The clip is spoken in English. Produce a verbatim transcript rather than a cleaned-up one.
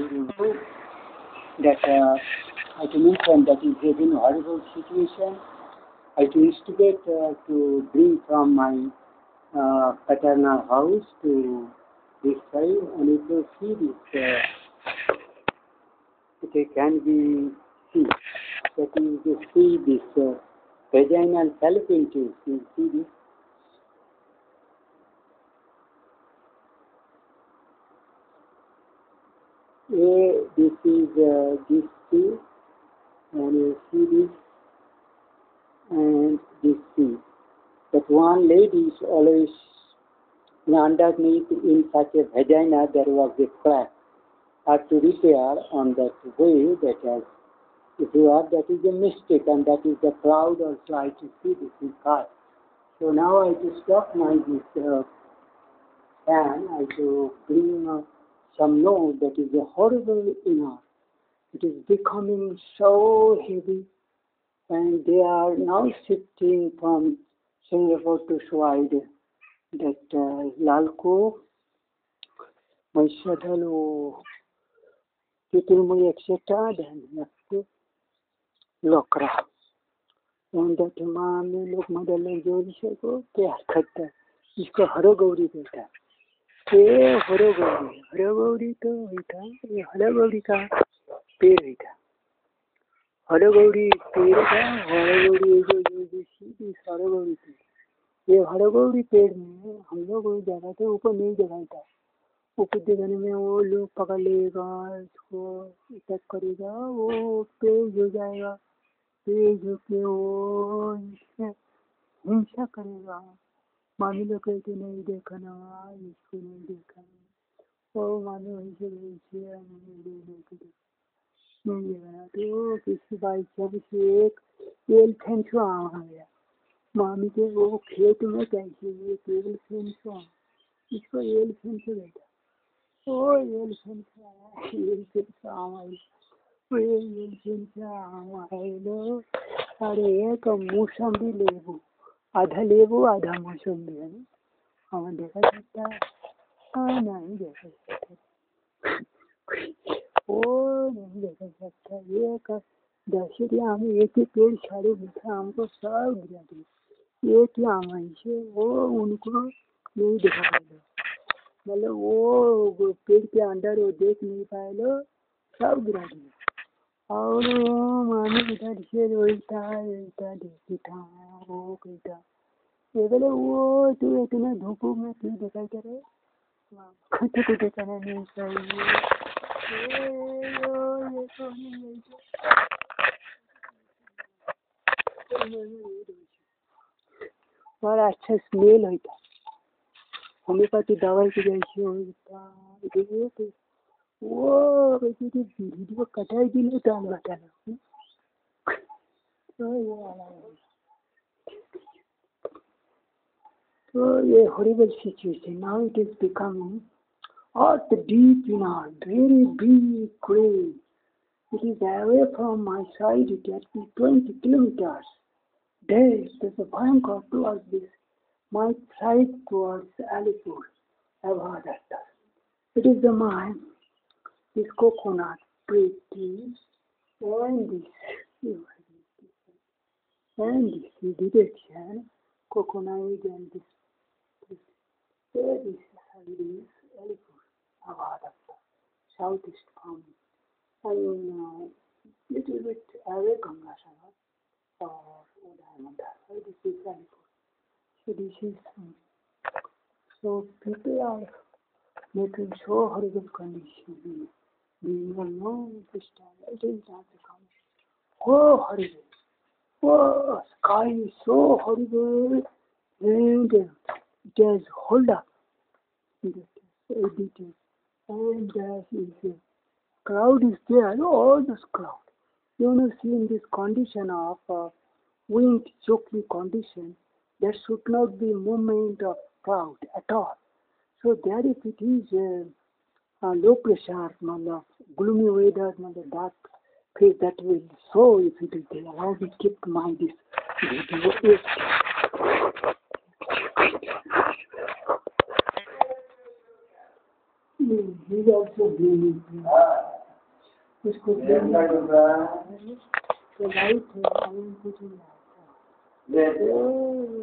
you know that uh, I to mention that is a very horrible situation. I to instigate uh, to bring from my uh, paternal house to this side, and if you see this, uh, it can be see that you to see this uh, vaginal fallopian tube. You see this. A, this is uh, this C, and you see this, and this C. But one lady is always, you know, underneath in such a vagina there was a crack. Had to repair on that way that has, if you are, that is a mistake, and that is the cloud also. I to see this in car. So now I to stop my this uh, fan. I to bring uh, some note that is a horrible enough. It is becoming so heavy, and they are now shifting from Singapore to Sweden. That uh, Lalko, my shuttle, Kitilmu, et cetera, then Yaktu, Lokra. And that Mami look Mother Jodisako, Pia Kata, Isko Hara-Gauree Beta. Ke Hara-Gauree, Hara-Gauree to Vita, Hara-Gauree ka पेड़ था हरा-गौरी पेड़ था हरा-गौरी जो जो सीधी हरा-गौरी पेड़ ये हरा-गौरी पेड़ में हम लोग वही जगह थे ऊपर नहीं जगह था ऊपर जगह में वो लोग पकड़ लेगा इसको अटैक करेगा वो पेड़ हो जाएगा पेड़ हो के वो हिंसा करेगा मामी लोग कहते नहीं देखना इसको नहीं देखना वो मामी वहीं से वहीं से नहीं नहीं है तो किसी बाई जब से एक एलिफेंट को आ गया मामी के वो खेत में कैसे एक एलिफेंट को इसको एलिफेंट से बैठा ओ एलिफेंट से एलिफेंट से आवाज वो एलिफेंट से आवाज लो अरे एक मौसमी लेबू आधा लेबू आधा मौसमी है ना हम देखा सकता हाँ नहीं देखा सकता ओ नहीं देखा सकता ये का दशहरी आम एक ही पेड़ छाड़े बैठा हमको सब गिरा दिए एक ही आम से वो उनको नहीं दिखा पाए मतलब वो पेड़ के अंदर वो देख नहीं पाए लो सब गिरा दिए और मानो इधर से रोता रोता देखती था वो कहता ये बोले वो तू इतना धूप में क्यों दिखाई करे खुद को दिखाना नहीं चाहिए बड़ा अच्छा स्मेल होता होम्योपैथी दवाई की जैसे होता वो वीडियो कटाई भी नहीं डाल बताना तो ये horrible situation now it is becoming At the deep in our very big grave, it is away from my side, it has been twenty kilometers. There, there's a Bankura towards this, my side towards Alipore, Kolkata. It is the mine, this coconut tree, and this, and this direction, coconut and this, this, there is Alipore. Southeast from I mean uh, little bit away Ganga Sagar or Udayamanda. This is Alipore. So this is um, so people are making so horrible conditions. We will know this time. It is not become so horrible. Oh, sky is so horrible and it has hold up. It is and there is a cloud is there, all this cloud. You know, see in this condition of uh, wind choking condition, there should not be movement of cloud at all. So there if it is uh, uh, low pressure, मतलब gloomy weather, मतलब dark phase that will show if it is there. I will keep my this video. He is also doing it. उसको देखना तो light है, अभी कुछ नहीं आता।